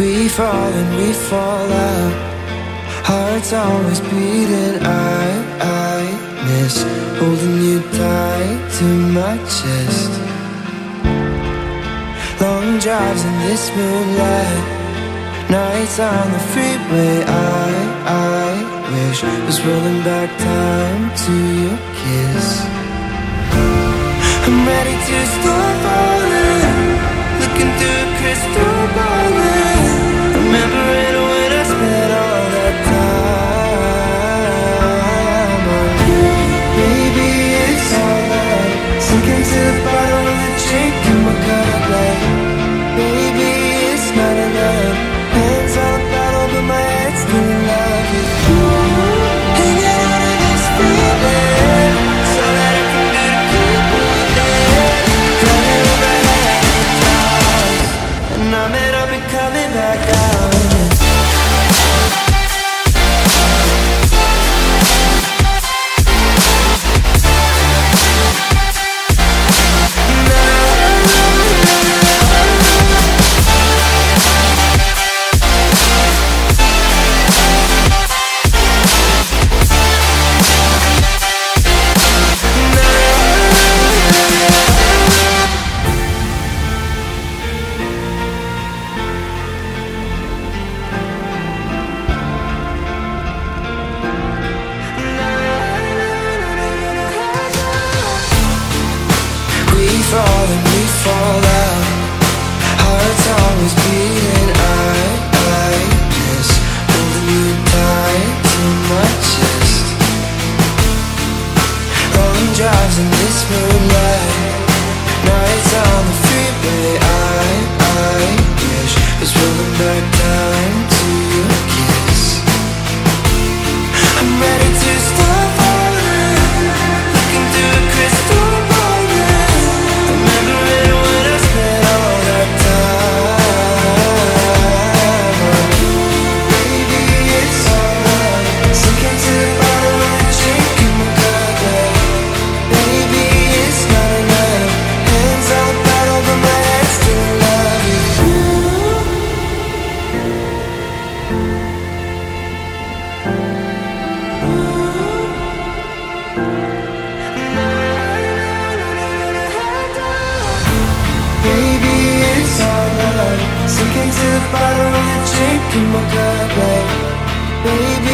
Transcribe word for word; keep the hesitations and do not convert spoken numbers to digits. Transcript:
We fall and we fall out, hearts always beating. I, I miss holding you tight to my chest. Long drives in this moonlight, nights on the freeway. I, I wish was rolling back time to your kiss. I'm ready to start falling, looking through a crystal ball. Remembering when I spent all that time on you. Baby, it's all right, sinking to the bottom of the drink in my cup. Like, baby, it's not enough. Hands on the bottle, but my head's still in love with you. Hanging out of this feeling, so that I can do to keep moving. Running over half the clouds, and I meant I'll be coming back out. We fall and we fall out, hearts always beating. I, I miss holding you tight to my chest. Long drives in this moonlight, nights on the freeway. I, I wish was rolling back time to your kiss. I'm ready to start falling, looking through a crystal ball. Baby, it's alright, sinking to the bottom of the drink in my cup. Like, baby,